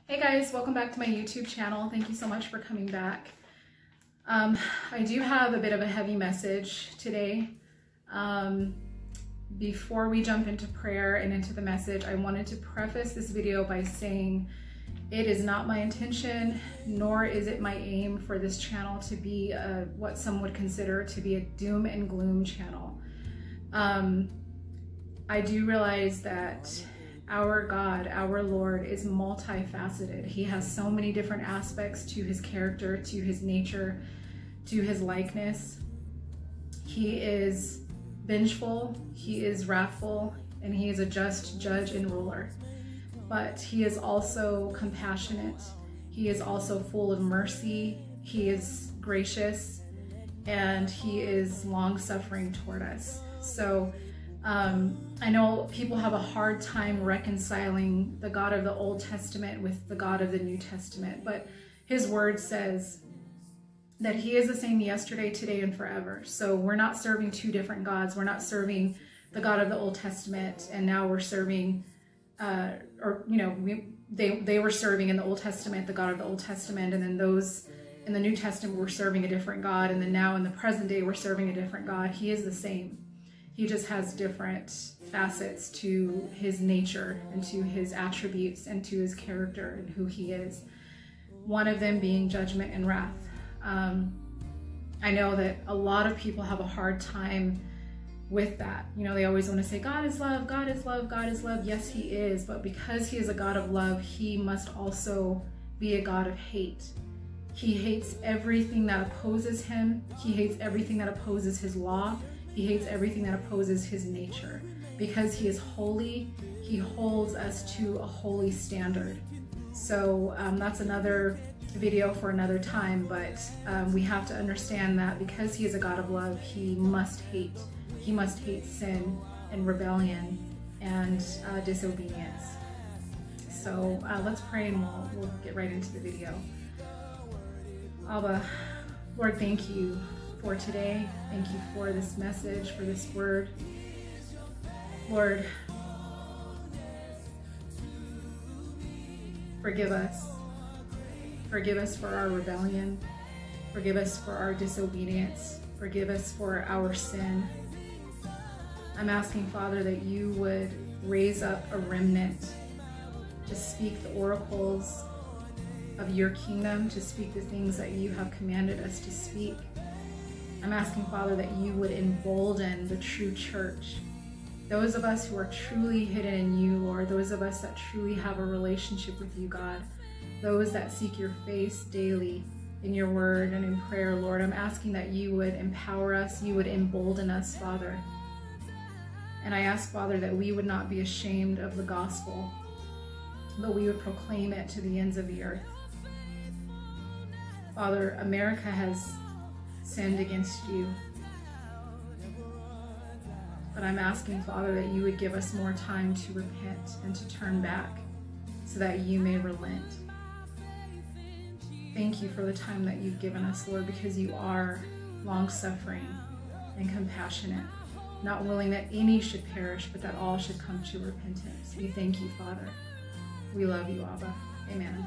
Hey guys, welcome back to my YouTube channel. Thank you so much for coming back. I do have a bit of a heavy message today. Before we jump into prayer and into the message, I wanted to preface this video by saying it is not my intention, nor is it my aim for this channel to be what some would consider to be a doom and gloom channel. I do realize that our God, our Lord, is multifaceted. He has so many different aspects to his character, to his nature, to his likeness. He is vengeful, he is wrathful, and he is a just judge and ruler. But he is also compassionate. He is also full of mercy. He is gracious, and he is long-suffering toward us. So I know people have a hard time reconciling the God of the Old Testament with the God of the New Testament, but his word says that he is the same yesterday, today, and forever. So we're not serving two different gods. We're not serving the God of the Old Testament, and now we're serving, they were serving in the Old Testament, the God of the Old Testament, and then those in the New Testament were serving a different God, and then now in the present day we're serving a different God. He is the same. He just has different facets to his nature and to his attributes and to his character and who he is. One of them being judgment and wrath. I know that a lot of people have a hard time with that. You know, they always want to say, God is love, God is love, God is love. Yes, he is. But because he is a God of love, he must also be a God of hate. He hates everything that opposes him. He hates everything that opposes his law. He hates everything that opposes his nature. Because he is holy, he holds us to a holy standard. So that's another video for another time, but we have to understand that because he is a God of love, he must hate. He must hate sin and rebellion and disobedience. So let's pray and we'll get right into the video. Abba, Lord, thank you for today. Thank you for this message, for this word. Lord, forgive us. Forgive us for our rebellion. Forgive us for our disobedience. Forgive us for our sin. I'm asking, Father, that you would raise up a remnant to speak the oracles of your kingdom, to speak the things that you have commanded us to speak. I'm asking, Father, that you would embolden the true church. Those of us who are truly hidden in you, Lord, those of us that truly have a relationship with you, God, those that seek your face daily in your word and in prayer, Lord, I'm asking that you would empower us, you would embolden us, Father. And I ask, Father, that we would not be ashamed of the gospel, but we would proclaim it to the ends of the earth. Father, America has sinned against you. But I'm asking, Father, that you would give us more time to repent and to turn back so that you may relent. Thank you for the time that you've given us, Lord, because you are long-suffering and compassionate, not willing that any should perish, but that all should come to repentance. We thank you, Father. We love you, Abba. Amen.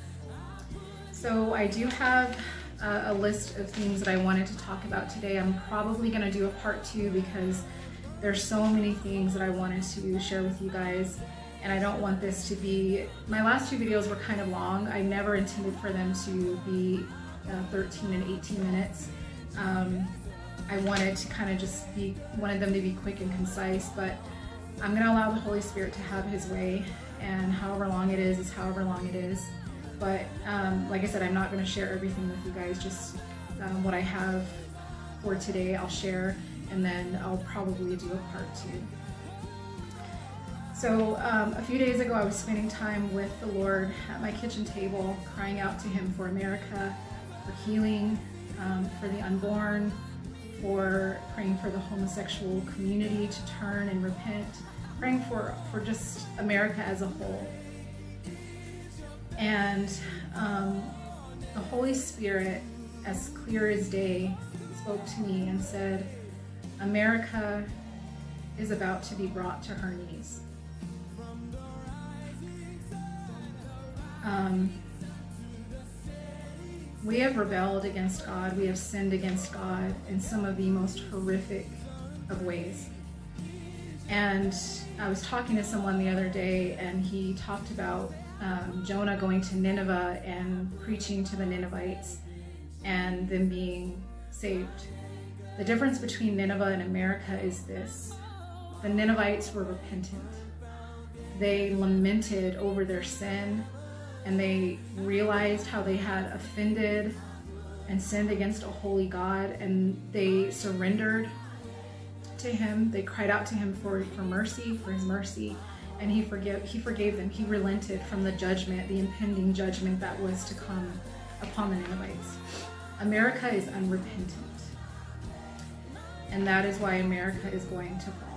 So I do have a list of things that I wanted to talk about today. I'm probably going to do a part 2 because there's so many things that I wanted to share with you guys, and I don't want this to be, my last 2 videos were kind of long. I never intended for them to be 13 and 18 minutes. I wanted to kind of just wanted them to be quick and concise, but I'm going to allow the Holy Spirit to have his way, and however long it is however long it is. But like I said, I'm not going to share everything with you guys, just what I have for today I'll share, and then I'll probably do a part 2. So a few days ago I was spending time with the Lord at my kitchen table, crying out to him for America, for healing, for the unborn, for praying for the homosexual community to turn and repent, praying for just America as a whole. And the Holy Spirit, as clear as day, spoke to me and said, America is about to be brought to her knees. We have rebelled against God. We have sinned against God in some of the most horrific of ways. And I was talking to someone the other day, and he talked about Jonah going to Nineveh and preaching to the Ninevites and them being saved. The difference between Nineveh and America is this: the Ninevites were repentant. They lamented over their sin, and they realized how they had offended and sinned against a holy God, and they surrendered to him. They cried out to him for mercy, for his mercy, and he forgave them. He relented from the judgment, the impending judgment that was to come upon the Ninevites. America is unrepentant, and that is why America is going to fall.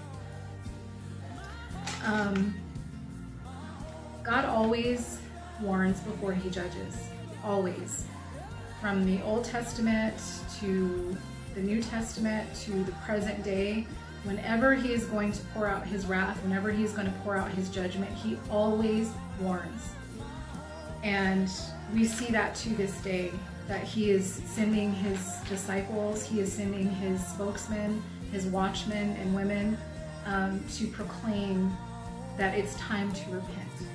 God always warns before he judges, always. From the Old Testament to the New Testament to the present day, whenever he is going to pour out his wrath, whenever he's going to pour out his judgment, he always warns. And we see that to this day, that he is sending his disciples, he is sending his spokesmen, his watchmen and women to proclaim that it's time to repent.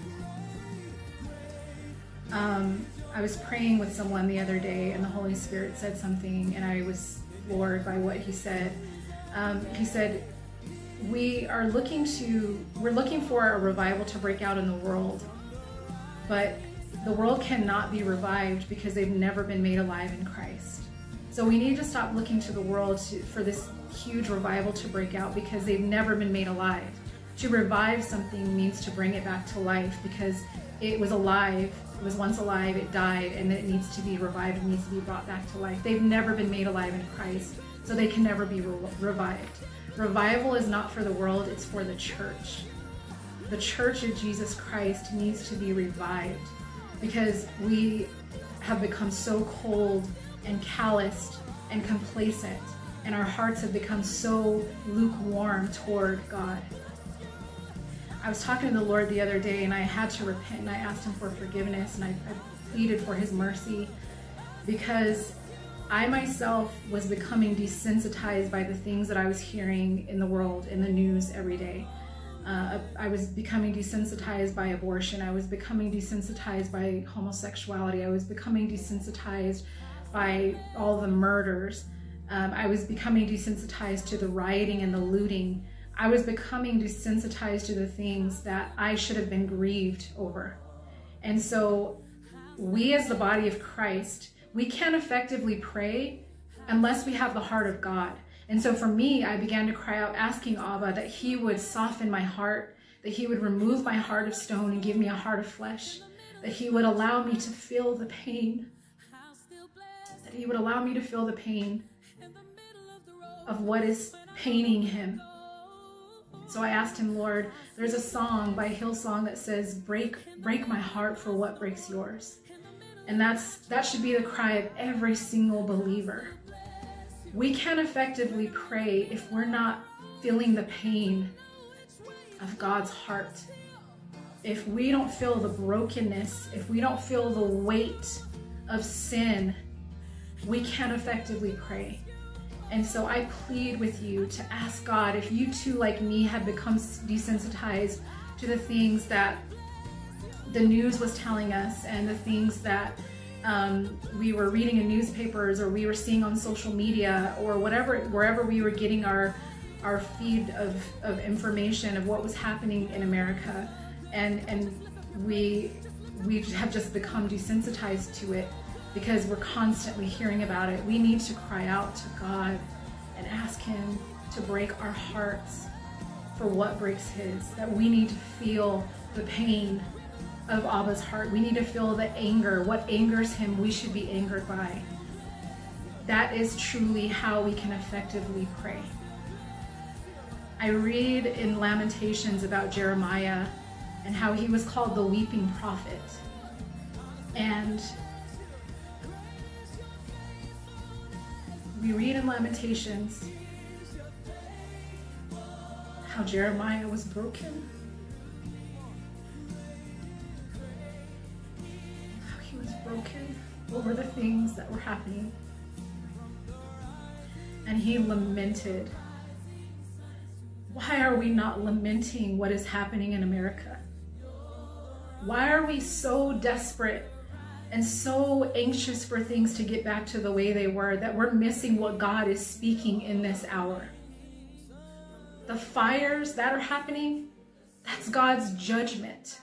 I was praying with someone the other day, and the Holy Spirit said something, and I was floored by what he said. He said, we're looking for a revival to break out in the world, but the world cannot be revived because they've never been made alive in Christ. So we need to stop looking to the world for this huge revival to break out, because they've never been made alive. To revive something means to bring it back to life, because it was alive, it was once alive, it died, and it needs to be revived, it needs to be brought back to life. They've never been made alive in Christ, so they can never be revived. Revival is not for the world, it's for the church. The church of Jesus Christ needs to be revived, because we have become so cold and calloused and complacent, and our hearts have become so lukewarm toward God. I was talking to the Lord the other day, and I had to repent, and I asked him for forgiveness, and I pleaded for his mercy, because I myself was becoming desensitized by the things that I was hearing in the world, in the news every day. I was becoming desensitized by abortion. I was becoming desensitized by homosexuality. I was becoming desensitized by all the murders. I was becoming desensitized to the rioting and the looting. I was becoming desensitized to the things that I should have been grieved over. And so we, as the body of Christ, we can't effectively pray unless we have the heart of God. And so for me, I began to cry out, asking Abba that he would soften my heart, that he would remove my heart of stone and give me a heart of flesh, that he would allow me to feel the pain, that he would allow me to feel the pain of what is paining him. So I asked him, Lord, there's a song by Hillsong that says, break my heart for what breaks yours. And that should be the cry of every single believer. We can't effectively pray if we're not feeling the pain of God's heart. If we don't feel the brokenness, if we don't feel the weight of sin, we can't effectively pray. And so I plead with you to ask God, if you too, like me, have become desensitized to the things that the news was telling us and the things that we were reading in newspapers or we were seeing on social media or wherever we were getting our feed of information of what was happening in America, and we have just become desensitized to it because we're constantly hearing about it. We need to cry out to God and ask him to break our hearts for what breaks his, that we need to feel the pain of Abba's heart. We need to feel the anger. What angers him, we should be angered by. That is truly how we can effectively pray. I read in Lamentations about Jeremiah and how he was called the weeping prophet. And we read in Lamentations how Jeremiah was broken. broken over the things that were happening. And he lamented. Why are we not lamenting what is happening in America? Why are we so desperate and so anxious for things to get back to the way they were that we're missing what God is speaking in this hour? The fires that are happening, that's God's judgment.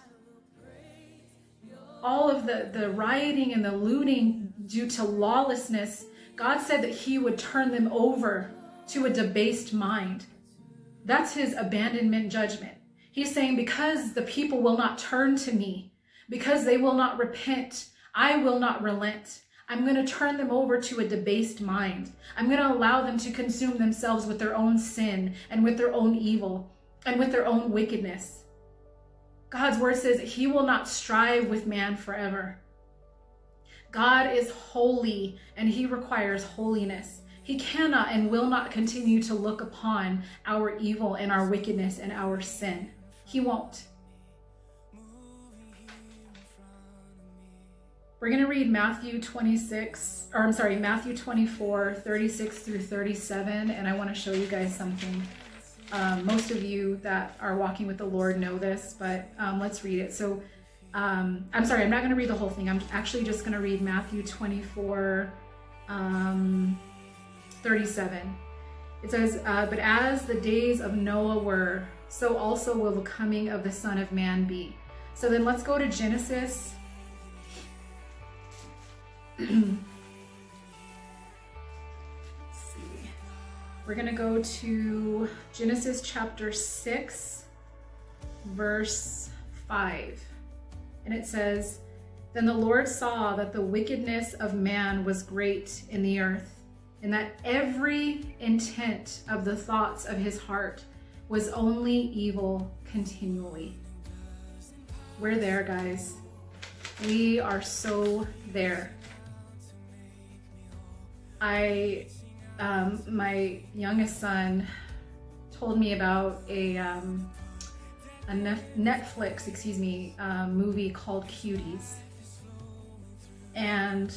All of the rioting and the looting due to lawlessness, God said that he would turn them over to a debased mind. That's his abandonment judgment. He's saying, because the people will not turn to me, because they will not repent, I will not relent. I'm going to turn them over to a debased mind. I'm going to allow them to consume themselves with their own sin and with their own evil and with their own wickedness. God's word says he will not strive with man forever. God is holy and he requires holiness. He cannot and will not continue to look upon our evil and our wickedness and our sin. He won't. We're going to read Matthew 24, 36 through 37, and I want to show you guys something. Most of you that are walking with the Lord know this, but let's read it. So, I'm sorry, I'm not going to read the whole thing. I'm actually just going to read Matthew 24, 37. It says, but as the days of Noah were, so also will the coming of the Son of Man be. So then let's go to Genesis. Let's see. We're going to go to Genesis chapter 6, verse 5. And it says, then the Lord saw that the wickedness of man was great in the earth, and that every intent of the thoughts of his heart was only evil continually. We're there, guys. We are so there. My youngest son told me about a Netflix, movie called Cuties. And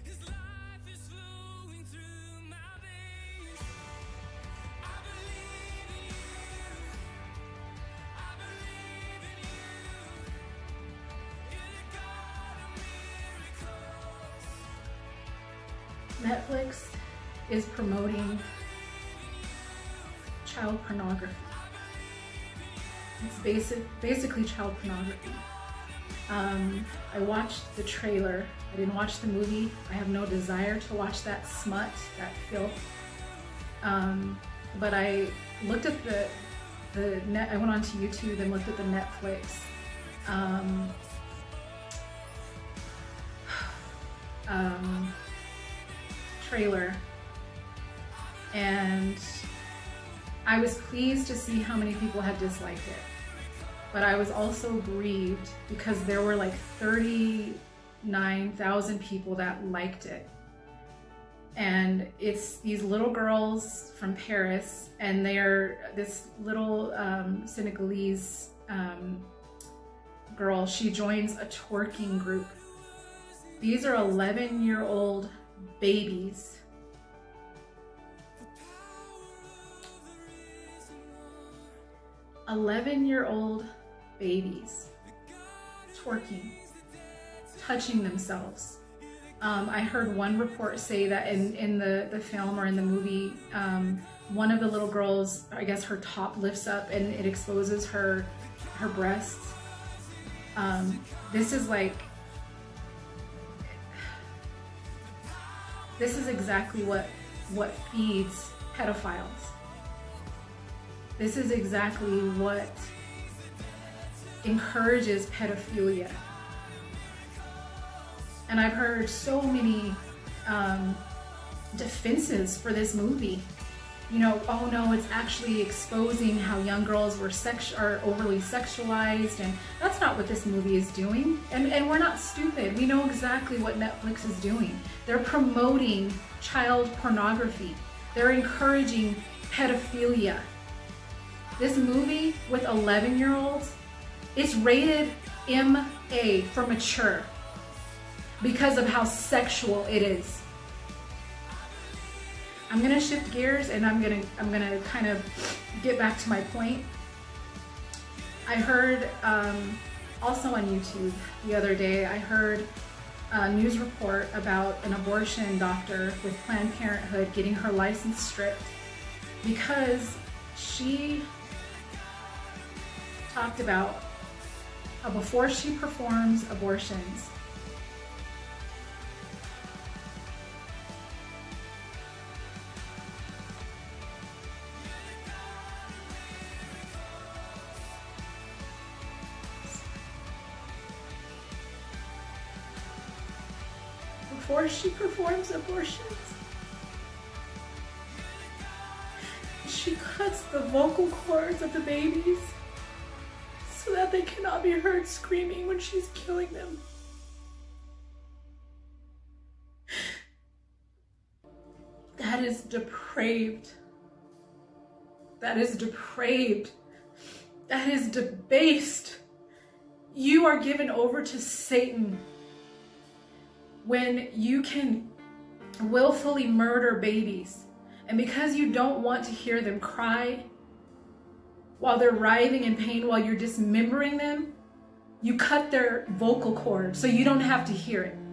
Netflix is promoting child pornography. It's basically child pornography. I watched the trailer. I didn't watch the movie. I have no desire to watch that smut, that filth. But I looked at I went onto YouTube and looked at the Netflix trailer, and I was pleased to see how many people had disliked it, but I was also grieved because there were like 39,000 people that liked it. And it's these little girls from Paris, and they're this little Senegalese girl. She joins a twerking group. These are 11-year-old babies. "11-year-old babies twerking, touching themselves." I heard one report say that in the film or in the movie, one of the little girls, I guess her top lifts up and it exposes her breasts. This is exactly what feeds pedophiles. This is exactly what encourages pedophilia. And I've heard so many defenses for this movie. You know, oh no, it's actually exposing how young girls are overly sexualized, and that's not what this movie is doing. And we're not stupid. We know exactly what Netflix is doing. They're promoting child pornography. They're encouraging pedophilia. This movie with 11-year-olds, it's rated MA for mature. because of how sexual it is. I'm gonna shift gears and I'm gonna kind of get back to my point. I heard also on YouTube the other day, I heard a news report about an abortion doctor with Planned Parenthood getting her license stripped because she talked about how before she performs abortions, she cuts the vocal cords of the babies so that they cannot be heard screaming when she's killing them. That is depraved. That is depraved. That is debased. You are given over to Satan when you can willfully murder babies, and because you don't want to hear them cry while they're writhing in pain, while you're dismembering them, you cut their vocal cords so you don't have to hear it.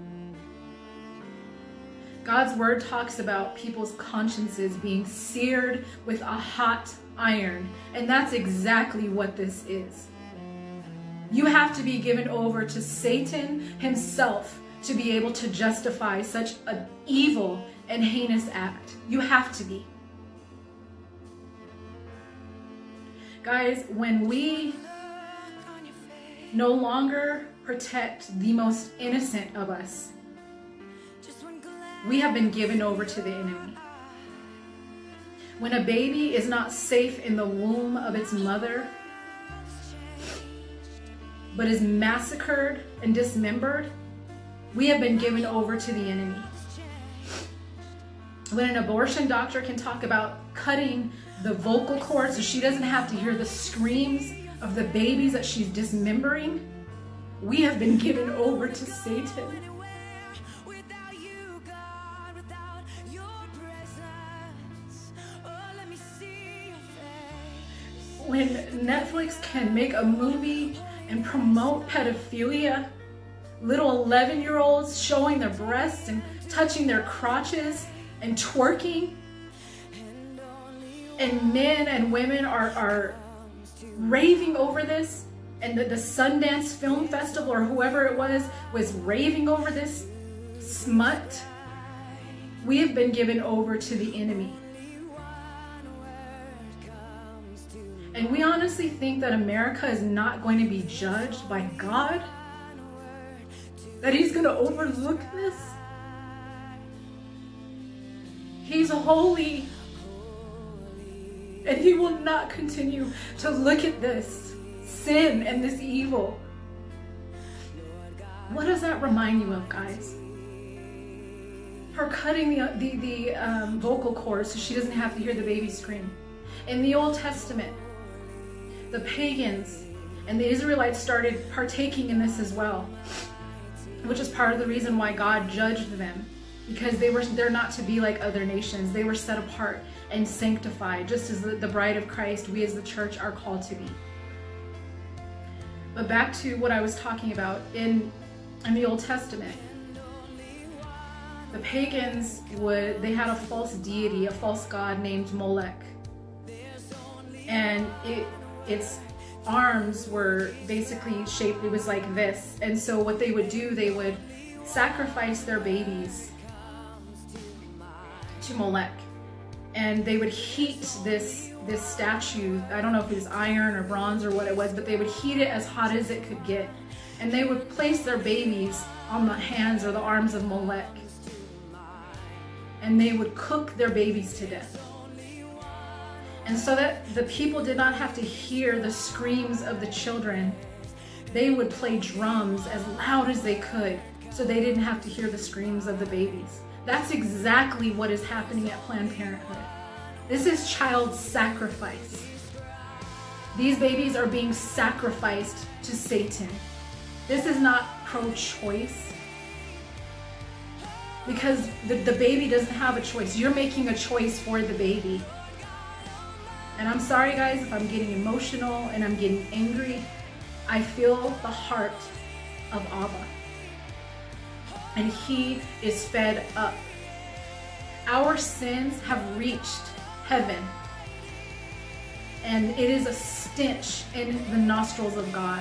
God's word talks about people's consciences being seared with a hot iron, and that's exactly what this is. You have to be given over to Satan himself to be able to justify such an evil and heinous act. You have to be. Guys, when we no longer protect the most innocent of us, we have been given over to the enemy. When a baby is not safe in the womb of its mother, but is massacred and dismembered, we have been given over to the enemy. When an abortion doctor can talk about cutting the vocal cords so she doesn't have to hear the screams of the babies that she's dismembering, we have been given over to Satan. When Netflix can make a movie and promote pedophilia, little 11-year-olds showing their breasts and touching their crotches and twerking, and men and women are raving over this, and the Sundance Film Festival or whoever it was raving over this smut, we have been given over to the enemy. And we honestly think that America is not going to be judged by God? That he's going to overlook this? He's holy. And he will not continue to look at this sin and this evil. What does that remind you of, guys? Her cutting the vocal cords so she doesn't have to hear the baby scream. In the Old Testament, the pagans and the Israelites started partaking in this as well, which is part of the reason why God judged them, because they're not to be like other nations. They were set apart and sanctified, just as the bride of Christ, we as the church are called to be. But back to what I was talking about in the Old Testament. The pagans they had a false deity, a false god named Molech. And its arms were basically shaped, it was like this. And so what they would do, they would sacrifice their babies to Molech. And they would heat this statue. I don't know if it was iron or bronze or what it was, but they would heat it as hot as it could get. And they would place their babies on the hands or the arms of Molech. And they would cook their babies to death. And so that the people did not have to hear the screams of the children, they would play drums as loud as they could so they didn't have to hear the screams of the babies. That's exactly what is happening at Planned Parenthood. This is child sacrifice. These babies are being sacrificed to Satan. This is not pro-choice. because the baby doesn't have a choice. You're making a choice for the baby. And I'm sorry guys if I'm getting emotional and I'm getting angry. I feel the heart of Abba. And he is fed up. Our sins have reached heaven. And it is a stench in the nostrils of God.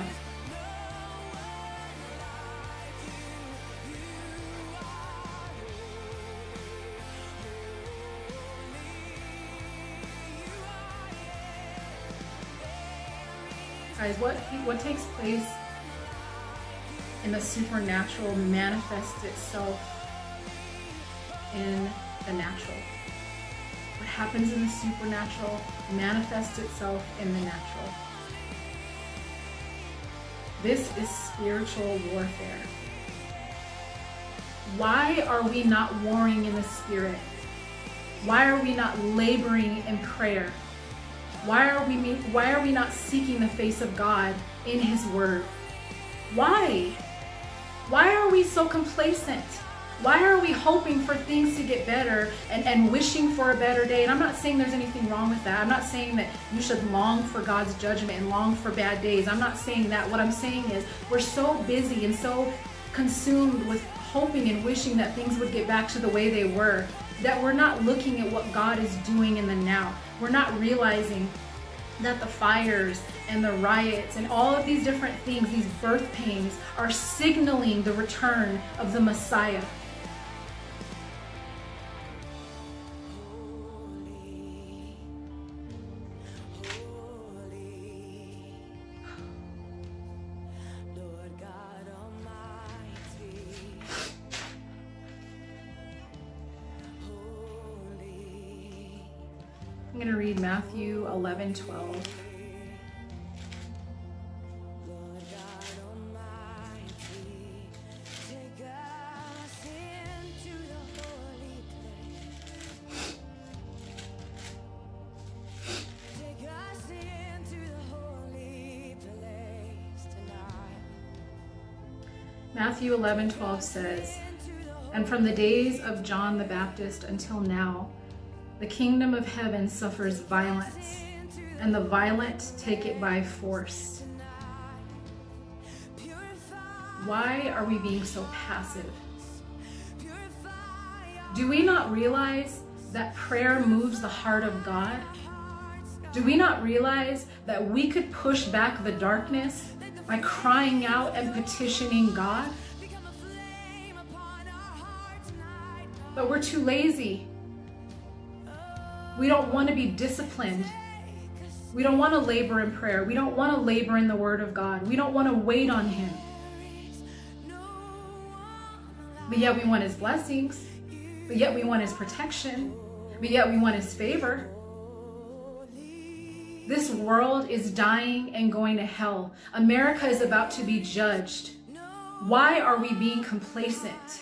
Guys, what takes place in the supernatural manifests itself in the natural. What happens in the supernatural manifests itself in the natural. This is spiritual warfare. Why are we not warring in the spirit? Why are we not laboring in prayer? Why are we not seeking the face of God in his word? Why? Why are we so complacent? Why are we hoping for things to get better and wishing for a better day? And I'm not saying there's anything wrong with that. I'm not saying that you should long for God's judgment and long for bad days. I'm not saying that. What I'm saying is we're so busy and so consumed with hoping and wishing that things would get back to the way they were, that we're not looking at what God is doing in the now. We're not realizing that the fires and the riots and all of these different things, these birth pains, are signaling the return of the Messiah. I'm going to read Matthew 11:12. Matthew 11:12 says, "And from the days of John the Baptist until now, the kingdom of heaven suffers violence, and the violent take it by force." Why are we being so passive? Do we not realize that prayer moves the heart of God? Do we not realize that we could push back the darkness by crying out and petitioning God? But we're too lazy. We don't want to be disciplined. We don't want to labor in prayer. We don't want to labor in the Word of God. We don't want to wait on Him. But yet we want His blessings. But yet we want His protection. But yet we want His favor. This world is dying and going to hell. America is about to be judged. Why are we being complacent?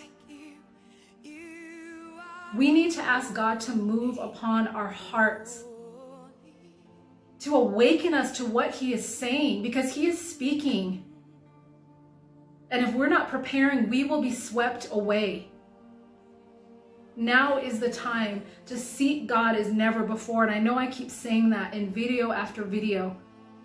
We need to ask God to move upon our hearts, to awaken us to what He is saying, because He is speaking. And if we're not preparing, we will be swept away. Now is the time to seek God as never before. And I know I keep saying that in video after video,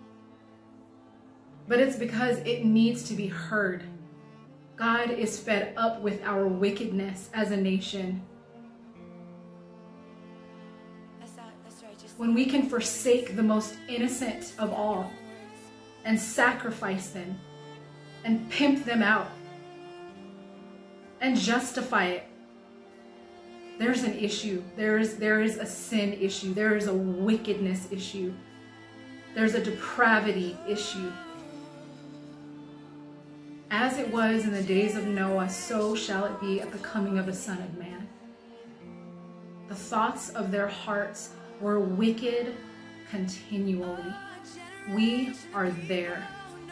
but it's because it needs to be heard. God is fed up with our wickedness as a nation. When we can forsake the most innocent of all and sacrifice them and pimp them out and justify it, there's an issue. There is a sin issue. There is a wickedness issue. There's a depravity issue. As it was in the days of Noah, so shall it be at the coming of the Son of Man. The thoughts of their hearts were wicked continually. We are there.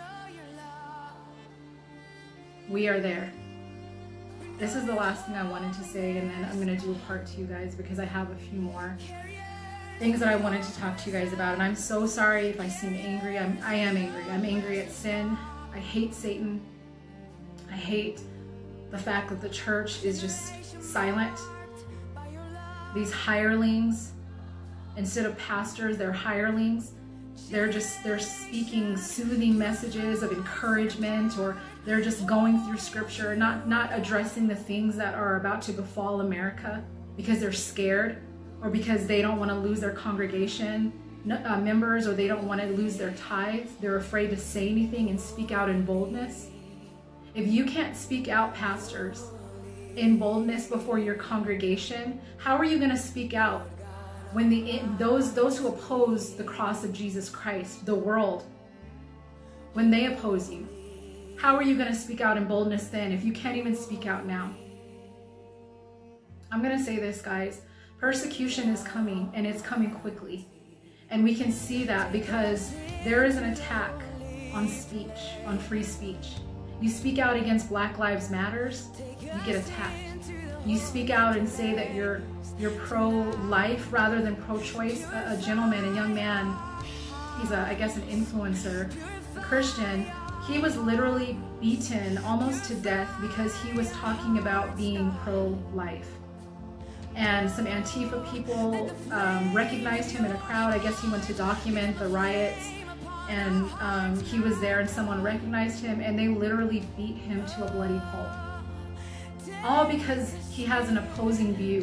We are there. This is the last thing I wanted to say, and then I'm going to do a part 2, guys, because I have a few more things that I wanted to talk to you guys about. And I'm so sorry if I seem angry. I am angry. I'm angry at sin. I hate Satan. I hate The fact that the church is just silent. These hirelings, instead of pastors, they're hirelings. They're speaking soothing messages of encouragement, or they're just going through scripture, not addressing the things that are about to befall America because they're scared, or because they don't want to lose their congregation members, or they don't want to lose their tithes. They're afraid to say anything and speak out in boldness. If you can't speak out, pastors, in boldness before your congregation, how are you going to speak out when those who oppose the cross of Jesus Christ, the world, when they oppose you? How are you going to speak out in boldness then if you can't even speak out now? I'm going to say this, guys. Persecution is coming, and it's coming quickly. And we can see that because there is an attack on speech, on free speech. You speak out against Black Lives Matters, you get attacked. You speak out and say that you're pro-life rather than pro-choice. A gentleman, a young man, he's I guess an influencer, a Christian, he was literally beaten almost to death because he was talking about being pro-life. And some Antifa people recognized him in a crowd. I guess he went to document the riots, and he was there, and someone recognized him, and they literally beat him to a bloody pulp. All because he has an opposing view.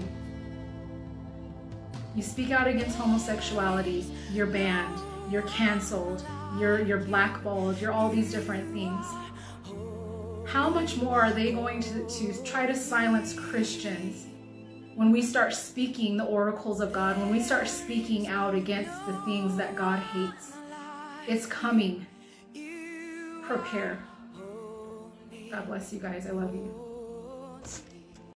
You speak out against homosexuality, you're banned, you're canceled, you're blackballed, you're all these different things. How much more are they going to try to silence Christians when we start speaking the oracles of God, when we start speaking out against the things that God hates? It's coming. Prepare. God bless you guys. I love you.